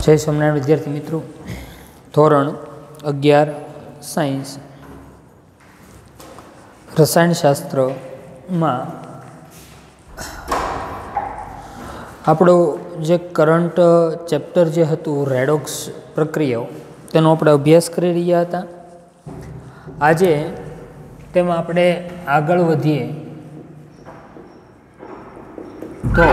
જય સ્વામિનારાયણ વિદ્યાર્થી મિત્રો, ધોરણ 11 સાયન્સ રસાયણશાસ્ત્રમાં આપણો જે કરંટ ચેપ્ટર જે હતું રેડોક્સ પ્રક્રિયાઓ તેનો આપણે અભ્યાસ કરી રહ્યા હતા. આજે તેમાં આપણે આગળ વધીએ તો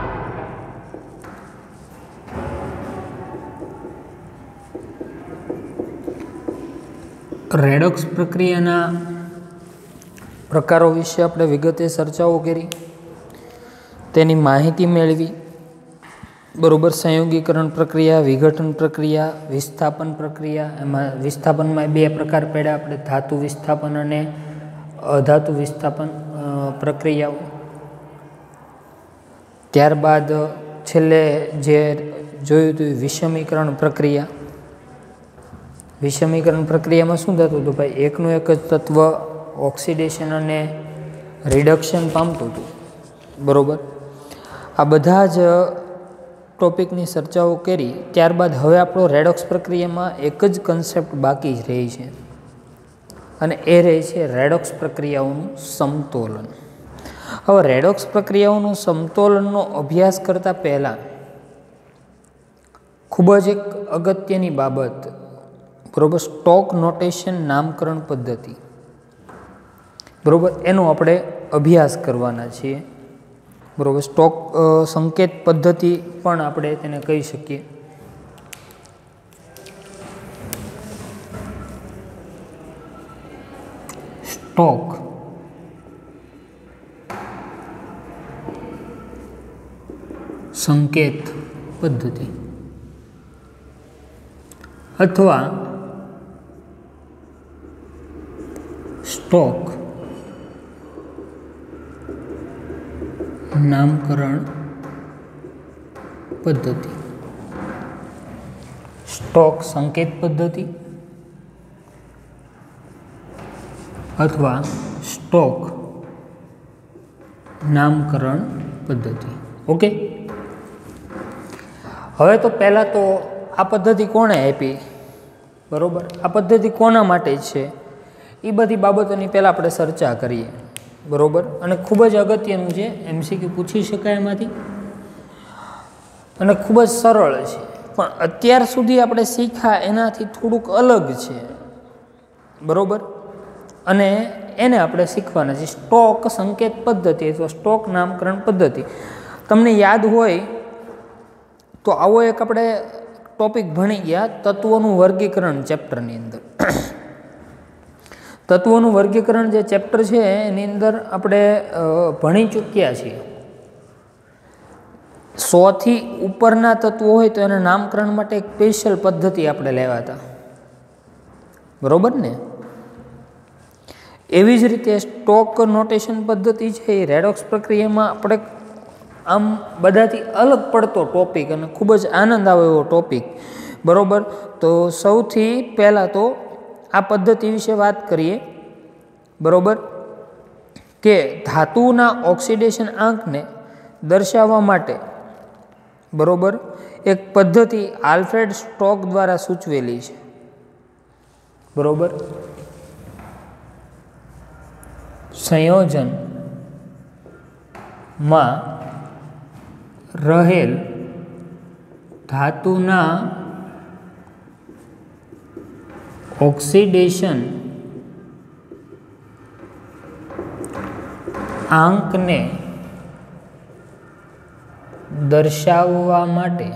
રેડોક્સ પ્રક્રિયાના પ્રકારો વિશે આપણે વિગતે ચર્ચાઓ કરી, તેની માહિતી મેળવી. બરોબર. સંયોગીકરણ પ્રક્રિયા, વિઘટન પ્રક્રિયા, વિસ્થાપન પ્રક્રિયા. એમાં વિસ્થાપનમાં બે પ્રકાર પડ્યા આપણે, ધાતુ વિસ્થાપન અને અધાતુ વિસ્થાપન પ્રક્રિયાઓ. ત્યારબાદ છેલ્લે જે જોયું હતું વિષમીકરણ પ્રક્રિયા. વિષમીકરણ પ્રક્રિયામાં શું થતું હતું ભાઈ, એકનું એક જ તત્વ ઓક્સિડેશન અને રિડક્શન પામતું હતું. બરાબર. આ બધા જ ટોપિકની ચર્ચાઓ કરી. ત્યારબાદ હવે આપણો રેડોક્સ પ્રક્રિયામાં એક જ કન્સેપ્ટ બાકી જ રહી છે, અને એ રહે છે રેડોક્સ પ્રક્રિયાઓનું સમતોલન. હવે રેડોક્સ પ્રક્રિયાઓનું સમતોલનનો અભ્યાસ કરતા પહેલાં ખૂબ જ એક અગત્યની બાબત, બરોબર, સ્ટોક નોટેશન નામકરણ પદ્ધતિ, બરોબર, એનો આપણે અભ્યાસ કરવાના છીએ. બરોબર. સ્ટોક સંકેત પદ્ધતિ પણ આપણે તેને કહી શકીએ. સ્ટોક સંકેત પદ્ધતિ અથવા સ્ટોક નામકરણ પદ્ધતિ. સ્ટોક સંકેત પદ્ધતિ અથવા સ્ટોક નામકરણ પદ્ધતિ. ઓકે. હવે તો પહેલાં તો આ પદ્ધતિ કોણે આપી, બરોબર, આ પદ્ધતિ કોના માટે છે, એ બધી બાબતોની પહેલાં આપણે ચર્ચા કરીએ. બરોબર. અને ખૂબ જ અગત્યનું છે, MCQ પૂછી શકાય એમાંથી, અને ખૂબ જ સરળ છે, પણ અત્યાર સુધી આપણે શીખ્યા એનાથી થોડુંક અલગ છે. બરોબર. અને એને આપણે શીખવાના છે. સ્ટોક સંકેત પદ્ધતિ અથવા સ્ટોક નામકરણ પદ્ધતિ. તમને યાદ હોય તો આવો એક આપણે ટોપિક ભણી ગયા તત્વોનું વર્ગીકરણ ચેપ્ટરની અંદર. તત્વોનું વર્ગીકરણ જે ચેપ્ટર છે એની અંદર આપણે ભણી ચૂક્યા છીએ. 100 થી ઉપરના તત્વો હોય તો એના નામકરણ માટે એક સ્પેશિયલ પદ્ધતિ આપણે લેવા હતા. બરોબર ને? એવી જ રીતે સ્ટોક નોટેશન પદ્ધતિ છે એ રેડોક્સ પ્રક્રિયામાં આપણે આમ બધાથી અલગ પડતો ટોપિક અને ખૂબ જ આનંદ આવે એવો ટોપિક. બરોબર. તો સૌથી પહેલાં તો આ પદ્ધતિ વિશે વાત કરીએ. બરોબર. કે ધાતુના ઓક્સિડેશન આંકને દર્શાવવા માટે, બરોબર, એક પદ્ધતિ આલ્ફ્રેડ સ્ટોક દ્વારા સૂચવેલી છે. બરોબર. સંયોજનમાં રહેલ ધાતુના ઓક્સિડેશન આંકને દર્શાવવા માટે,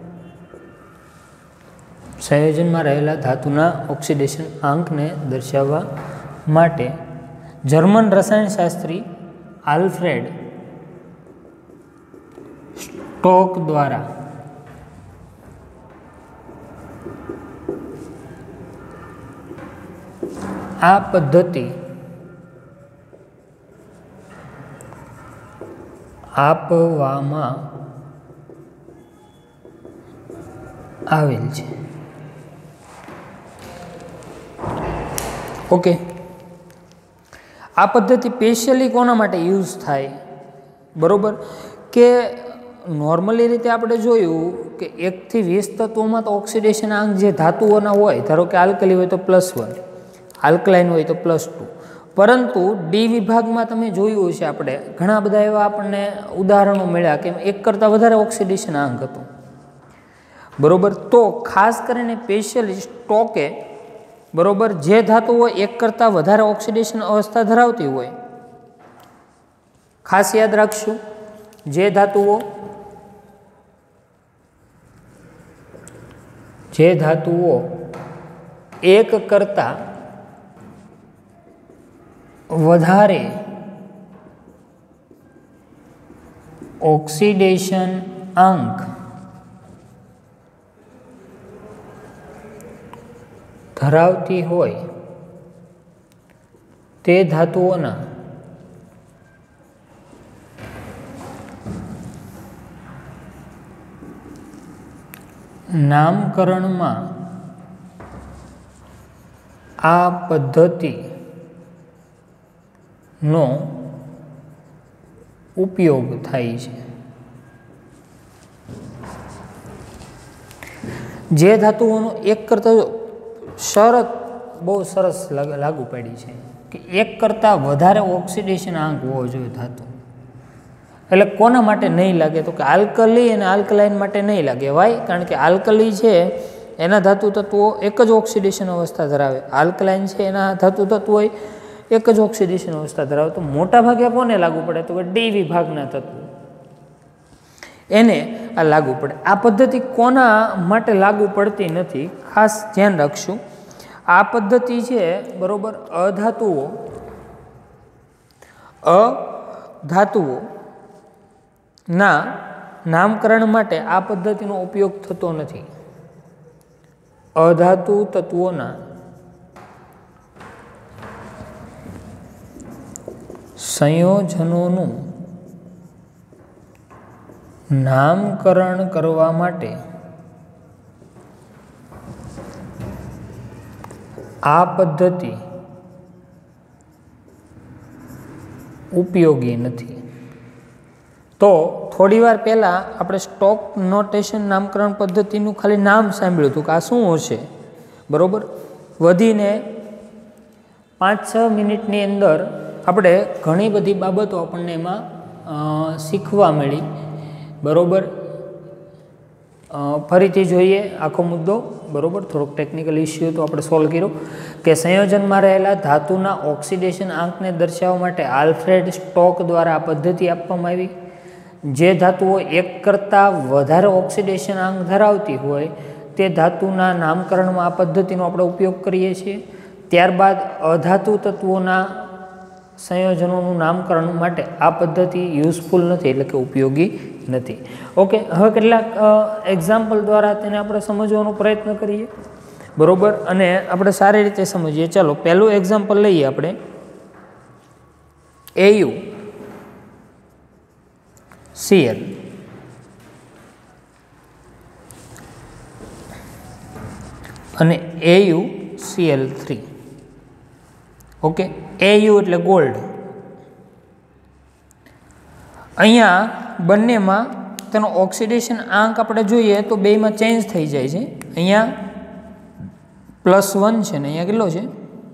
સંયોજનમાં રહેલા ધાતુના ઓક્સિડેશન આંકને દર્શાવવા માટે જર્મન રસાયણશાસ્ત્રી આલ્ફ્રેડ સ્ટોક દ્વારા આ પદ્ધતિ આપવામાં આવેલ છે. ઓકે. આ પદ્ધતિ સ્પેશિયલી કોના માટે યુઝ થાય, બરાબર, કે નોર્મલી રીતે આપણે જોયું કે 1 થી 20 તત્વોમાં તો ઓક્સિડેશન આંક જે ધાતુઓના હોય, ધારો કે આલ્કલી હોય તો +1, આલ્કલાઇન હોય તો +2, પરંતુ ડી વિભાગમાં તમે જોયું હશે આપણે ઘણા બધા એવા આપણને ઉદાહરણો મળ્યા કે 1 કરતાં વધારે ઓક્સિડેશન આંક હતું, બરોબર. તો ખાસ કરીને સ્પેશિયલી સ્ટોકે, બરોબર, જે ધાતુઓ 1 કરતાં વધારે ઓક્સિડેશન અવસ્થા ધરાવતી હોય, ખાસ યાદ રાખશું, જે ધાતુઓ 1 કરતાં વધારે ઓક્સિડેશન આંક ધરાવતી હોય તે ધાતુઓના નામકરણમાં આ પદ્ધતિનો ઉપયોગ થાય છે. જે ધાતુઓનો 1 કરતાં, શરત બહુ સરસ લાગુ પડી છે કે 1 કરતાં વધારે ઓક્સિડેશન આંક હોવો જોઈએ ધાતુ. એટલે કોના માટે નહીં લાગે? તો કે આલ્કલી અને આલ્કલાઇન માટે નહીં લાગે. વાય? કારણ કે આલ્કલી છે એના ધાતુ તત્વો એક જ ઓક્સિડેશન અવસ્થા ધરાવે, આલ્કલાઇન છે એના ધાતુ તત્વો એક જ ઓક્સિડેશન અવસ્થા ધરાવે. તો મોટા ભાગે કોને લાગુ પડે? તો કે ડી વિભાગના તત્વો, એને આ લાગુ પડે. આ પદ્ધતિ કોના માટે લાગુ પડતી નથી, ખાસ ધ્યાન રાખશું. આ પદ્ધતિ છે, બરોબર, અધાતુઓ ના નામકરણ માટે આ પદ્ધતિનો ઉપયોગ થતો નથી. અધાતુ તત્વોના સંયોજનોનું નામકરણ કરવા માટે આ પદ્ધતિ ઉપયોગી નથી. તો થોડી વાર પહેલાં આપણે સ્ટોક નોટેશન નામકરણ પદ્ધતિનું ખાલી નામ સાંભળ્યું હતું કે આ શું હશે, બરાબર. વધીને 5-6 મિનિટની અંદર આપણે ઘણી બધી બાબતો આપણને એમાં શીખવા મળી, બરાબર. ફરીથી જોઈએ આખો મુદ્દો, બરાબર. થોડોક ટેકનિકલ ઇસ્યુ તો આપણે સોલ્વ કર્યો કે સંયોજનમાં રહેલા ધાતુના ઓક્સિડેશન આંકને દર્શાવવા માટે આલ્ફ્રેડ સ્ટોક દ્વારા આ પદ્ધતિ આપવામાં આવી. જે ધાતુઓ 1 કરતાં વધારે ઓક્સિડેશન આંક ધરાવતી હોય તે ધાતુના નામકરણમાં આ પદ્ધતિનો આપણે ઉપયોગ કરીએ છીએ. ત્યારબાદ અધાતુ તત્વોના સંયોજનોનું નામકરણ માટે આ પદ્ધતિ યુઝફુલ નથી, એટલે કે ઉપયોગી નથી. ઓકે, હવે કેટલાક એક્ઝામ્પલ દ્વારા તેને આપણે સમજવાનો પ્રયત્ન કરીએ, બરાબર, અને આપણે સારી રીતે સમજીએ. ચાલો પહેલું એક્ઝામ્પલ લઈએ આપણે. AuCl અને AuCl3. ઓકે, Au એટલે ગોલ્ડ. અહીંયા બંનેમાં તેનો ઓક્સિડેશન આંક આપણે જોઈએ તો બેમાં ચેન્જ થઈ જાય છે. અહીંયા +1 છે ને અહીંયા કેટલો છે?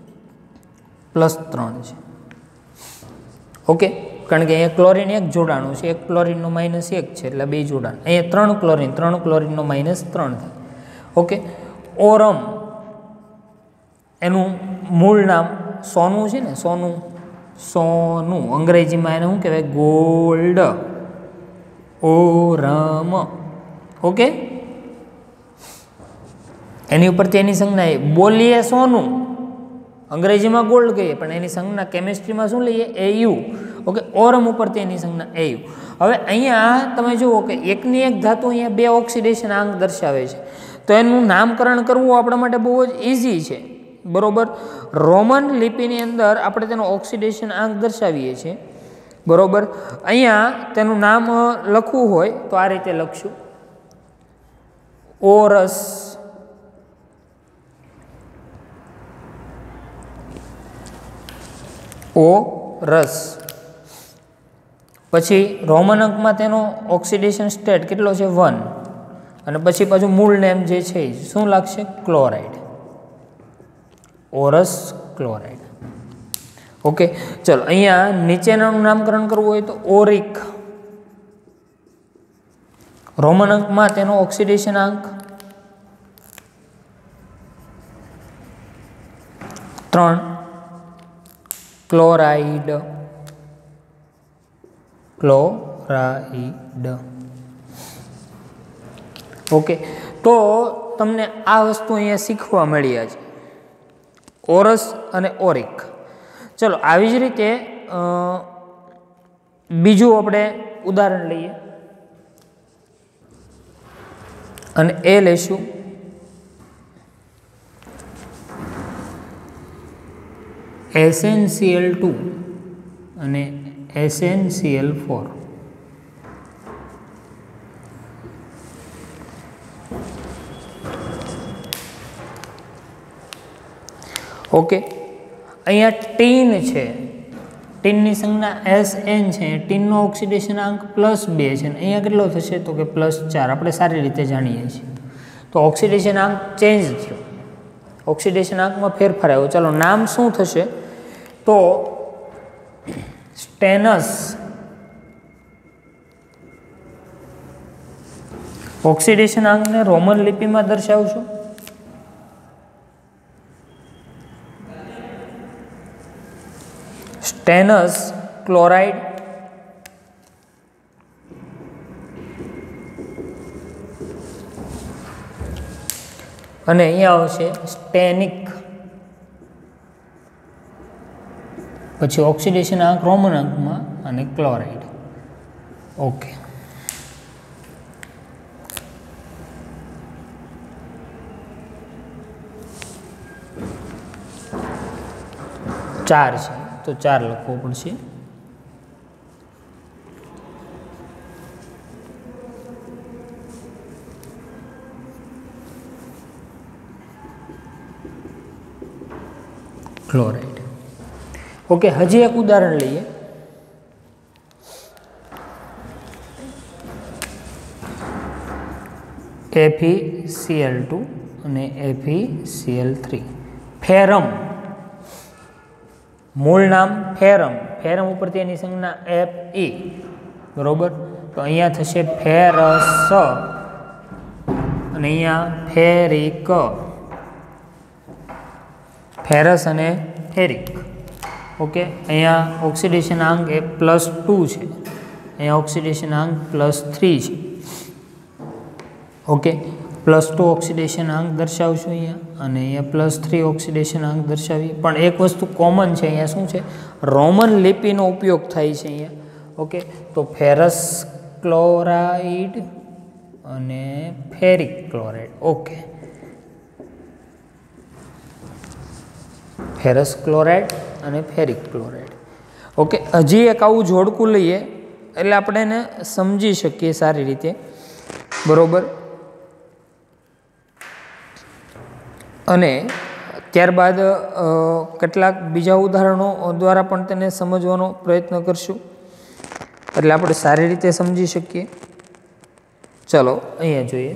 +3 છે. ઓકે, કારણ કે અહીંયા ક્લોરીન એક જોડાણું છે, એક ક્લોરીનનો -1 છે, એટલે 2 જોડાણ. અહીંયા 3 ક્લોરીનનો -3 થાય. ઓકે, ઓરમ એનું મૂળ નામ સોનું છે ને, સોનું અંગ્રેજીમાં એને શું કહેવાય? ગોલ્ડ. ઓરમ. ઓકે, એની ઉપરથી એની સંજ્ઞા બોલીએ સોનું, અંગ્રેજીમાં ગોલ્ડ કહીએ, પણ એની સંજ્ઞા કેમિસ્ટ્રીમાં શું લઈએ? Au. ઓકે, ઓરમ ઉપરથી એની સંજ્ઞા Au. હવે અહીંયા તમે જુઓ કે એકની એક ધાતુ અહીંયા 2 ઓક્સિડેશન આંક દર્શાવે છે, તો એનું નામકરણ કરવું આપણા માટે બહુ જ ઇઝી છે, બરોબર. રોમન લિપિની અંદર આપણે તેનો ઓક્સિડેશન આંક દર્શાવીએ છીએ, બરોબર. અહીંયા તેનું નામ લખવું હોય તો આ રીતે લખશું: ઓરસ. ઓરસ. પછી રોમન અંકમાં તેનો ઓક્સિડેશન સ્ટેટ કેટલો છે? 1. અને પછી પાછું મૂળ નેમ જે છે એ શું લાગશે? Chloride, ઓરસ chloride. ઓકે, ચલો અહીંયા નીચેનાનું નામકરણ કરવું હોય તો ઓરિક, રોમન અંકમાં તેનો ઓક્સિડેશન આંક 3, ક્લોરાઇડ, ક્લોરાઇડ. ઓકે, તો તમને આ વસ્તુ અહીંયા શીખવા મળી છે, ઓરસ અને ઓરિક. ચલો આવી જ રીતે બીજું આપણે ઉદાહરણ લઈએ અને એ લઈશું SnCl2 અને SnCl4. ઓકે, અહીંયા ટીન છે, ટીનની સંજ્ઞા Sn છે, ટીનનો ઓક્સિડેશન આંક +2 છે, ને અહીંયા કેટલો થશે તો કે +4. આપણે સારી રીતે જાણીએ છીએ. તો ઓક્સિડેશન આંક ચેન્જ થયો, ઓક્સિડેશન આંકમાં ફેરફાર આવ્યો. ચાલો નામ શું થશે તો સ્ટેનસ. ઓક્સિડેશન આંકને રોમન લિપિમાં દર્શાવશું સ્ટેનસ ક્લોરાઇડ, અને અહીંયા આવશે સ્ટેનિક, પછી ઓક્સિડેશન આંક રોમન અંકમાં અને ક્લોરાઇડ. ઓકે, ચાર છે તો 4 લખવો પડશે. ક્લોરાઇડ. ઓકે, હજી એક ઉદાહરણ લઈએ. FeCl2 અને FeCl3. ફેરમ, મૂળ નામ ફેરમ, ફેરમ ઉપરથી એની સંજ્ઞા Fe, બરોબર. તો અહીંયા થશે ફેરસ અને અહીંયા ફેરિક, ફેરસ અને ફેરિક. ઓકે, અહીંયા ઓક્સિડેશન આંક એ +2 છે, અહીંયા ઓક્સિડેશન આંક +3 છે. ઓકે, +2 ઓક્સિડેશન આંક દર્શાવશું અહીંયા, અને અહીંયા +3 ઓક્સિડેશન આંક દર્શાવી. પણ એક વસ્તુ કોમન છે અહીંયા, શું છે? રોમન લિપિનો ઉપયોગ થાય છે અહીંયા. ઓકે, તો ફેરસ ક્લોરાઇડ અને ferric chloride. Okay, ferrous chloride અને ફેરિક ક્લોરાઇડ. ઓકે, હજી એક આવું જોડકું લઈએ એટલે આપણે એને સમજી શકીએ સારી રીતે, બરોબર. અને ત્યારબાદ કેટલાક બીજા ઉદાહરણો દ્વારા પણ તેને સમજવાનો પ્રયત્ન કરશું એટલે આપણે સારી રીતે સમજી શકીએ. ચલો અહીંયા જોઈએ,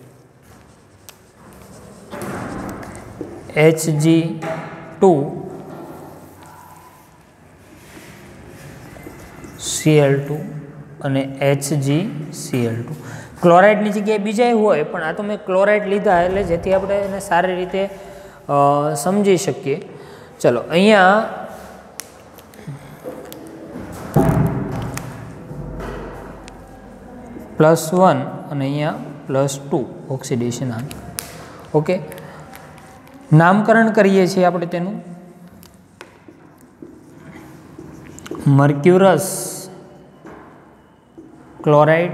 Hg2Cl2 અને HgCl2. ક્લોરાઇડની જગ્યાએ બીજા હોય, પણ આ તો મેં ક્લોરાઇડ લીધા એટલે જેથી આપણે એને સારી રીતે સમજી શકીએ. ચલો અહીંયા +1 અને અહીંયા +2 ઓક્સિડેશન આંક. ઓકે, નામકરણ કરીએ છીએ આપણે તેનું. મર્ક્યુરસ ક્લોરાઇડ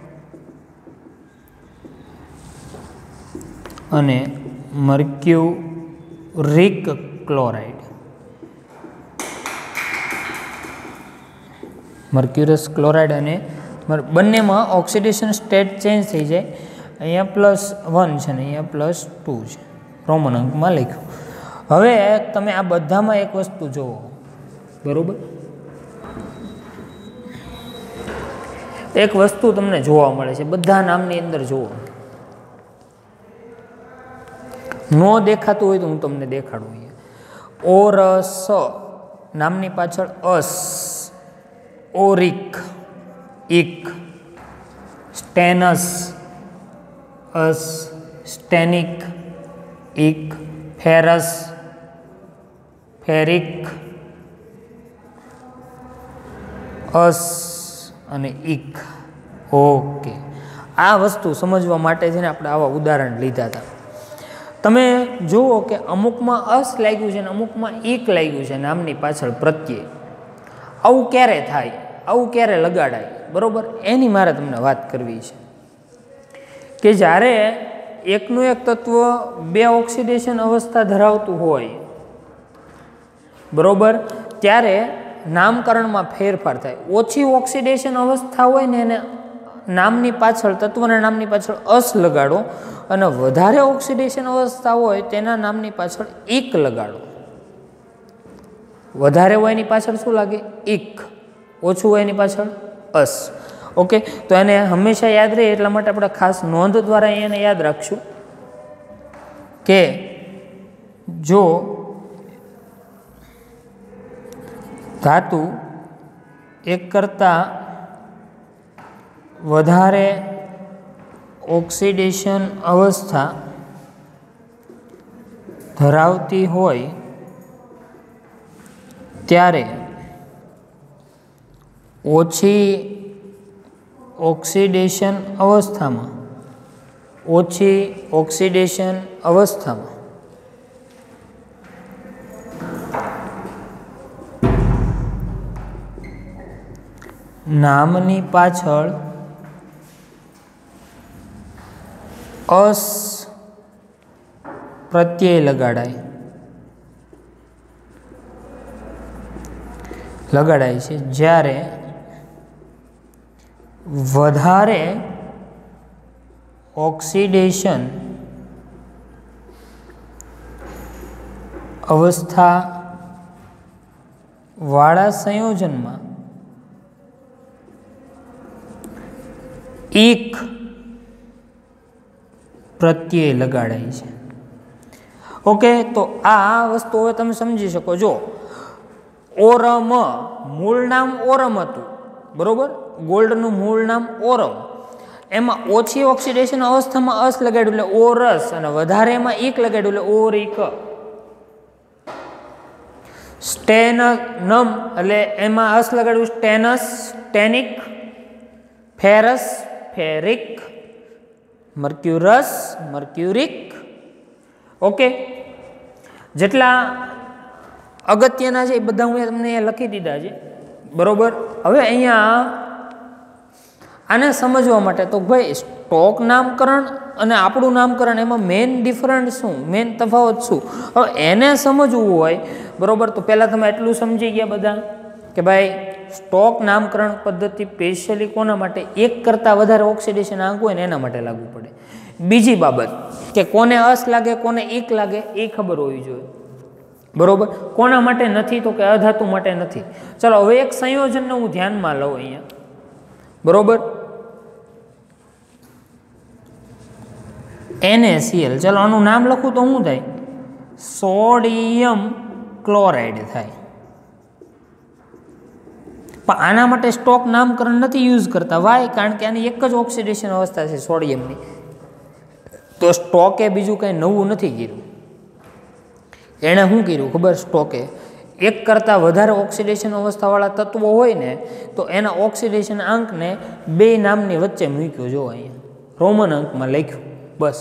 અને મર્ક્યુરિક ક્લોરાઇડ. મર્ક્યુરસ ક્લોરાઇડ અને બંનેમાં ઓક્સિડેશન સ્ટેટ ચેન્જ થઈ જાય. અહીંયા +1 છે ને અહીંયા +2 છે, રોમન અંકમાં લખ્યું. હવે તમે આ બધામાં એક વસ્તુ જુઓ, બરોબર. એક વસ્તુ તમને જોવા મળે છે બધા નામની અંદર. જુઓ, નો દેખાતું હોય તો હું તમને દેખાડું. ઓરસ નામની પાછળ અસ, ઓરિક, ઇક, સ્ટેનસ, અસ, સ્ટેનિક, ઇક, ફેરસ, ફેરિક, અસ અને ઇક. ઓકે, આ વસ્તુ સમજવા માટે છે ને આપણે આવા ઉદાહરણ લીધા હતા. તમે જુઓ કે અમુકમાં અસ લાગ્યું છે ને અમુકમાં ઇક લાગ્યું છે નામની પાછળ પ્રત્યય. આવું ક્યારે થાય, આવું ક્યારે લગાડાય, બરાબર, એની મારે તમને વાત કરવી છે. કે જ્યારે એકનું એક તત્વ બે ઓક્સિડેશન અવસ્થા ધરાવતું હોય, બરાબર, ત્યારે નામકરણમાં ફેરફાર થાય. ઓછી ઓક્સિડેશન અવસ્થા હોય ને એને નામની પાછળ, તત્વના નામની પાછળ અસ લગાડો, અને વધારે ઓક્સિડેશન અવસ્થા હોય તેના નામની પાછળ ઇક લગાડો. વધારે હોય એની પાછળ શું લાગે? ઇક. ઓછું હોય એની પાછળ અસ. ઓકે, તો એને હંમેશા યાદ રહે એટલા માટે આપણે ખાસ નોંધ દ્વારા એને યાદ રાખશું કે જો ધાતુ એક કરતાં વધારે ઓક્સિડેશન અવસ્થા ધરાવતી હોય ત્યારે ઓછી ઓક્સિડેશન અવસ્થામાં નામની પાછળ અસ પ્રત્યય લગાડાય છે. જ્યારે વધારે ઓક્સિડેશન અવસ્થા વાળા સંયોજનમાં ઇક પ્રત્યય લગાડાય છે. ઓકે, તો આ વસ્તુ હવે તમે સમજી શકો. જો ઓરમ, મૂળ નામ ઓરમ હતું, બરોબર, ગોલ્ડનું મૂળ નામ ઓરમ, એમાં ઓછી ઓક્સિડેશન અવસ્થામાં અસ લગાડ્યું એટલે ઓરસ, અને વધારે એમાં ઇક લગાડ્યું એટલે ઓરિક. સ્ટેનમ એટલે એમાં અસ લગાડ્યું stannous, stannic, ferrous, ferric, mercurous, mercuric. Okay, જેટલા અગત્યના છે એ બધા હું તમને અહીંયા લખી દીધા છે, બરોબર. હવે અહીંયા આને સમજવા માટે તો ભાઈ સ્ટોક નામકરણ અને આપણું નામકરણ એમાં મેઇન ડિફરન્સ શું, મેઇન તફાવત શું, હવે એને સમજવું હોય, બરોબર, તો પહેલાં તમે એટલું સમજી ગયા બધા કે ભાઈ સ્ટોક નામકરણ પદ્ધતિ સ્પેશિયલી કોના માટે? એક કરતાં વધારે ઓક્સિડેશન આંક હોય ને એના માટે લાગુ પડે. બીજી બાબત કે કોને અસ લાગે કોને ઇક લાગે એ ખબર હોવી જોઈએ, બરોબર. કોના માટે નથી? તો કે અધાતુ માટે નથી. ચલો હવે એક સંયોજનને હું ધ્યાનમાં લઉં અહીંયા, બરોબર, NaCl. ચલો આનું નામ લખું તો શું થાય? સોડિયમ ક્લોરાઇડ થાય. પણ આના માટે સ્ટોક નામકરણ નથી યુઝ કરતા. વાય? કારણ કે આની એક જ ઓક્સિડેશન અવસ્થા છે સોડિયમની, તો સ્ટોકે બીજું કંઈ નવું નથી કર્યું. એણે શું કર્યું ખબર? સ્ટોકે એક કરતાં વધારે ઓક્સિડેશન અવસ્થાવાળા તત્વો હોય ને તો એના ઓક્સિડેશન આંકને બે નામની વચ્ચે મૂક્યો. જો અહીંયા રોમન અંકમાં લખ્યું, બસ.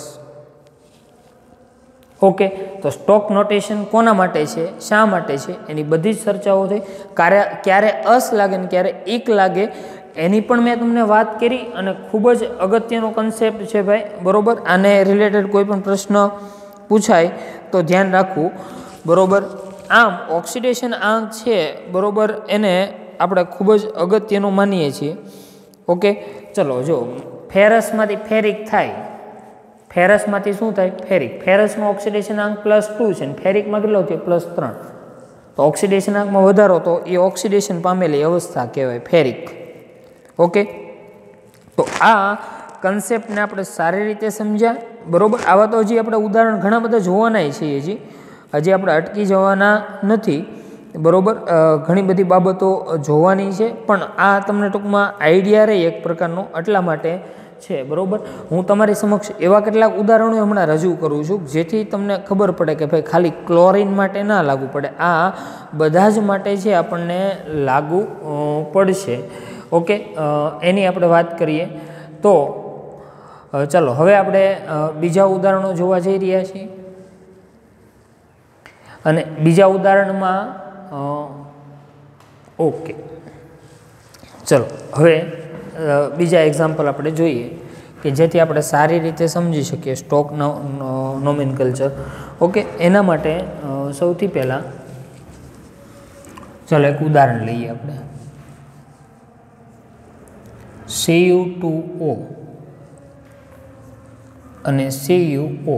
ઓકે, તો સ્ટોક નોટેશન કોના માટે છે, શા માટે છે, એની બધી જ ચર્ચાઓ થઈ. ક્યારે અસ લાગે ને ક્યારે ઇક લાગે એની પણ મેં તમને વાત કરી, અને ખૂબ જ અગત્યનો કન્સેપ્ટ છે ભાઈ, બરોબર. આને રિલેટેડ કોઈ પણ પ્રશ્ન પૂછાય તો ધ્યાન રાખવું, બરોબર. આમ ઓક્સિડેશન આંક છે, બરોબર, એને આપણે ખૂબ જ અગત્યનું માનીએ છીએ. ઓકે, ચલો જો ફેરસમાંથી ફેરિક થાય, ફેરસમાંથી શું થાય? ફેરિક. ફેરસનો ઓક્સિડેશન આંક +2 છે, ફેરિકમાં કેટલો થયો? +3. તો ઓક્સિડેશન આંકમાં વધારો તો એ ઓક્સિડેશન પામેલી અવસ્થા કહેવાય ફેરિક. ઓકે, તો આ કન્સેપ્ટને આપણે સારી રીતે સમજ્યા, બરાબર. આવા તો હજી આપણે ઉદાહરણ ઘણા બધા જોવાના છીએ, હજી આપણે અટકી જવાના નથી, બરાબર. ઘણી બધી બાબતો જોવાની છે, પણ આ તમને ટૂંકમાં આઈડિયા રહે એક પ્રકારનો, એટલા માટે છે, બરાબર. હું તમારી સમક્ષ એવા કેટલાક ઉદાહરણો હમણાં રજૂ કરું છું જેથી તમને ખબર પડે કે ભાઈ ખાલી ક્લોરિન માટે ના લાગુ પડે, આ બધા જ માટે છે આપણને લાગુ પડશે. ઓકે, એની આપણે વાત કરીએ તો ચાલો હવે આપણે બીજા ઉદાહરણો જોવા જઈ રહ્યા છીએ. અને બીજા ઉદાહરણમાં ઓકે, ચલો હવે બીજા એક્ઝામ્પલ આપણે જોઈએ કે જેથી આપણે સારી રીતે સમજી શકીએ સ્ટોક નોમેનકલ્ચર. ઓકે, એના માટે સૌથી પહેલાં ચાલો એક ઉદાહરણ લઈએ આપણે. Cu2O અને CuO.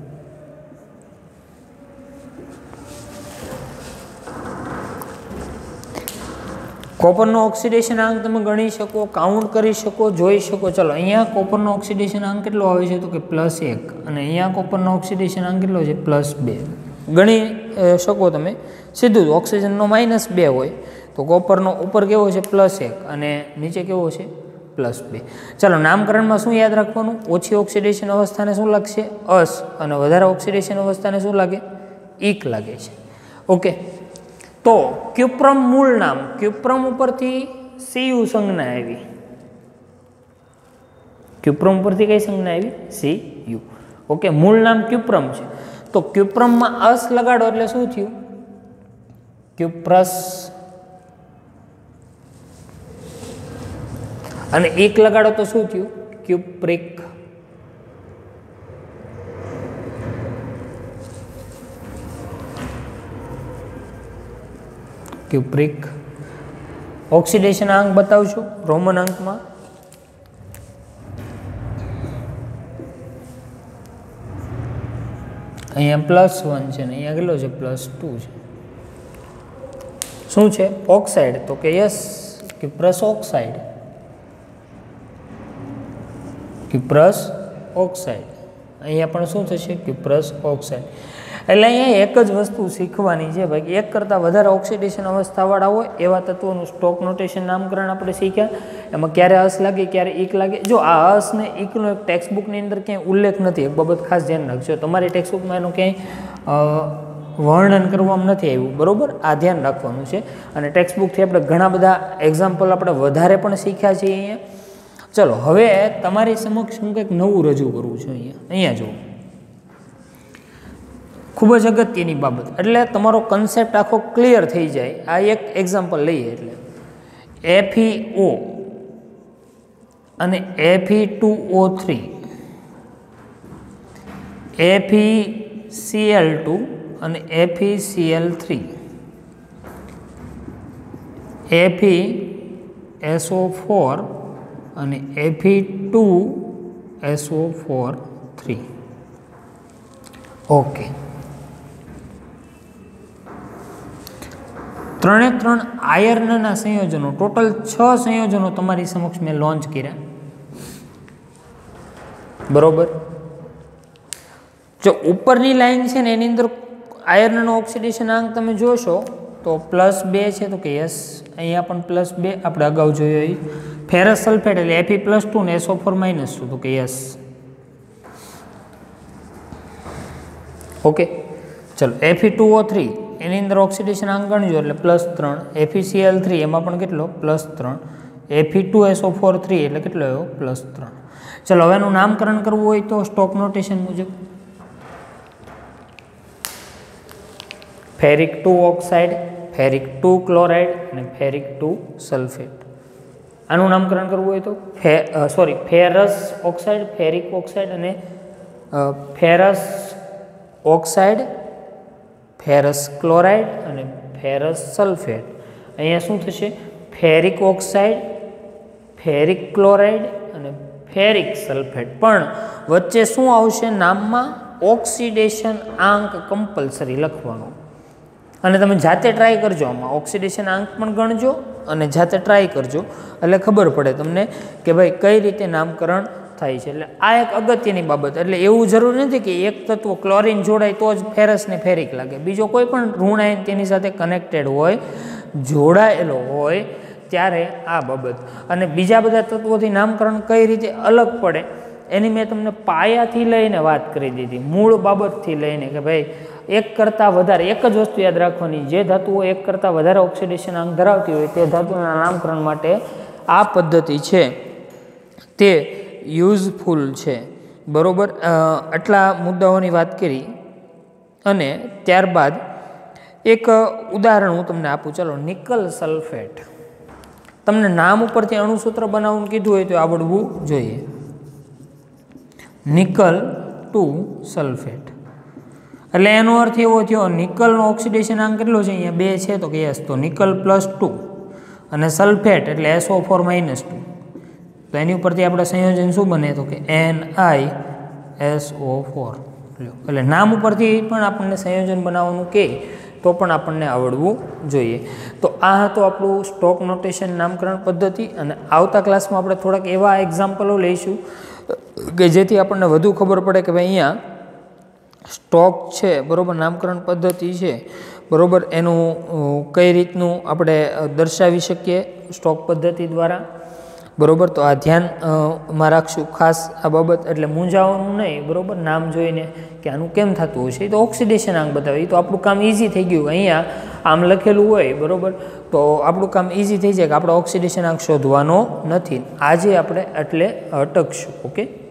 કોપરનો ઓક્સિડેશન આંક તમે ગણી શકો, કાઉન્ટ કરી શકો, જોઈ શકો. ચલો અહીંયા કોપરનો ઓક્સિડેશન આંક કેટલો આવે છે તો કે +1, અને અહીંયા કોપરનો ઓક્સિડેશન આંક કેટલો છે +2. ગણી શકો તમે સીધું જ. ઓક્સિજનનો -2 હોય તો કોપરનો ઉપર કેવો છે +1 અને નીચે કેવો છે +2. ચાલો નામકરણમાં શું યાદ રાખવાનું? ઓછી ઓક્સિડેશન અવસ્થાને શું લાગશે? અસ, અને વધારે ઓક્સિડેશન અવસ્થાને શું લાગે? ઇક લાગે છે. ઓકે, તો ક્યુપ્રમ મૂળ નામ, ક્યુપ્રમ ઉપરથી Cu સંજ્ઞા આવી. ક્યુપ્રમ ઉપરથી કઈ સંજ્ઞા આવી? Cu. ઓકે, મૂળ નામ ક્યુપ્રમ છે, તો ક્યુપ્રમમાં અસ લગાડો એટલે શું થયું? ક્યુપ્રસ. અને એક લગાડો તો શું થયું? ક્યુપ્રિક. ક્યુપ્રિક. ઓક્સિડેશન આંક બતાવશું રોમન અંકમાં. અહીંયા +1 છે ને અહીંયા કેટલો છે? +2 છે. શું છે? ઓક્સાઇડ. તો કે yes, cuprous oxide. Cuprous oxide. અહીંયા પણ શું થશે? Cuprous oxide. એટલે અહીંયા એક જ વસ્તુ શીખવાની છે ભાઈ, એક કરતાં વધારે ઓક્સિડેશન અવસ્થાવાળા હોય એવા તત્વોનું સ્ટોક નોટેશન નામકરણ આપણે શીખ્યા. એમાં ક્યારે અસ લાગે, ક્યારે ઇક લાગે. જો આ અસ ને ઇકનો એક ટેક્સ્ટ બુકની અંદર ક્યાંય ઉલ્લેખ નથી, એક બાબત ખાસ ધ્યાન રાખજો. તમારી ટેક્સ્ટ બુકમાં એનું ક્યાંય વર્ણન કરવામાં નથી આવ્યું, બરાબર. આ ધ્યાન રાખવાનું છે. અને ટેક્સ્ટ બુકથી આપણે ઘણા બધા એક્ઝામ્પલ આપણે વધારે પણ શીખ્યા છીએ અહીંયા. ચલો હવે તમારી સમક્ષ હું કંઈક નવું રજૂ કરું છું. અહીંયા જુઓ, ખૂબ જ અગત્યની બાબત, એટલે તમારો કન્સેપ્ટ આખો ક્લિયર થઈ જાય. આ એક એક્ઝામ્પલ લઈએ એટલે FeO અને Fe2O3, FeCl2 અને FeCl3, FeSO4 અને Fe2SO4 3. ઓકે, ત્રણે ત્રણ આયર્નના સંયોજનો, ટોટલ 6 સંયોજનો તમારી સમક્ષ મેં લોન્ચ કર્યા, બરોબર. જો ઉપરની લાઈન છે ને એની અંદર આયર્નનો ઓક્સિડેશન આંક તમે જોશો તો +2 છે, તો કે યસ. અહીંયા પણ +2 આપણે અગાઉ જોયો. ફેરસ સલ્ફેટ એટલે Fe+2 ને SO4 -2, તો કે યસ. ઓકે, ચલો Fe2O3 એની અંદર ઓક્સિડેશન આંક ગણજો એટલે +3. FeCl3 એમાં પણ કેટલો? +3. Fe2SO4 3 એટલે કેટલો આવ્યો? +3. ચલો હવે એનું નામકરણ કરવું હોય તો સ્ટોક નોટેશન મુજબ ફેરિક 2 ઓક્સાઇડ, ફેરિક 2 ક્લોરાઇડ અને ફેરિક 2 સલ્ફેટ. આનું નામકરણ કરવું હોય તો ફેરસ ઓક્સાઇડ, ફેરિક ઓક્સાઇડ અને ફેરસ ઓક્સાઇડ, ફેરસ ક્લોરાઇડ અને ફેરસ સલ્ફેટ. અહીંયા શું થશે? ફેરિક ઓક્સાઇડ, ફેરિક ક્લોરાઇડ અને ફેરિક સલ્ફેટ. પણ વચ્ચે શું આવશે? નામમાં ઓક્સિડેશન આંક કમ્પલસરી લખવાનો. અને તમે જાતે ટ્રાય કરજો, આમાં ઓક્સિડેશન આંક પણ ગણજો અને જાતે ટ્રાય કરજો એટલે ખબર પડે તમને કે ભાઈ કઈ રીતે નામકરણ થાય છે. એટલે આ એક અગત્યની બાબત. એટલે એવું જરૂરી નથી કે એક તત્વ ક્લોરિન જોડાય તો જ ફેરસ ને ફેરિક લાગે. બીજો કોઈ પણ ઋણ આયન તેની સાથે કનેક્ટેડ હોય, જોડાયેલો હોય ત્યારે આ બાબત. અને બીજા બધા તત્વોથી નામકરણ કઈ રીતે અલગ પડે એની મેં તમને પાયાથી લઈને વાત કરી દીધી, મૂળ બાબતથી લઈને કે ભાઈ એક કરતાં વધારે, એક જ વસ્તુ યાદ રાખવાની, જે ધાતુઓ એક કરતાં વધારે ઓક્સિડેશન આંક ધરાવતી હોય તે ધાતુના નામકરણ માટે આ પદ્ધતિ છે તે યુઝફુલ છે. બરાબર, આટલા મુદ્દાઓની વાત કરી અને ત્યારબાદ એક ઉદાહરણ હું તમને આપું. ચાલો, નિકલ સલ્ફેટ. તમને નામ ઉપરથી અણુસૂત્ર બનાવવાનું કીધું હોય તો આવડવું જોઈએ. નિકલ 2 સલ્ફેટ એટલે એનો અર્થ એવો થયો, નિકલનો ઓક્સિડેશન આંક કેટલો છે અહીંયા 2 છે તો કે યસ, તો નિકલ +2 અને સલ્ફેટ એટલે SO4 -2. તો એની ઉપરથી આપણે સંયોજન શું બને તો કે NiSO4. એટલે નામ ઉપરથી પણ આપણને સંયોજન બનાવવાનું કે તો પણ આપણને આવડવું જોઈએ. તો આ હતું આપણું સ્ટોક નોટેશન નામકરણ પદ્ધતિ. અને આવતા ક્લાસમાં આપણે થોડાક એવા એક્ઝામ્પલો લઈશું કે જેથી આપણને વધુ ખબર પડે કે ભાઈ અહીંયા સ્ટોક છે, બરાબર, નામકરણ પદ્ધતિ છે, બરાબર, એનું કઈ રીતનું આપણે દર્શાવી શકીએ સ્ટોક પદ્ધતિ દ્વારા. બરાબર, તો આ ધ્યાનમાં રાખશું ખાસ આ બાબત. એટલે મૂંઝાવાનું નહીં, બરાબર, નામ જોઈને કે આનું કેમ થતું હશે, તો ઓક્સિડેશન આંક બતાવે તો આપણું કામ ઇઝી થઈ ગયું. અહીંયા આમ લખેલું હોય, બરાબર, તો આપણું કામ ઇઝી થઈ જાય કે આપણે ઓક્સિડેશન આંક શોધવાનો નથી. આજે આપણે એટલે અટકશું. ઓકે.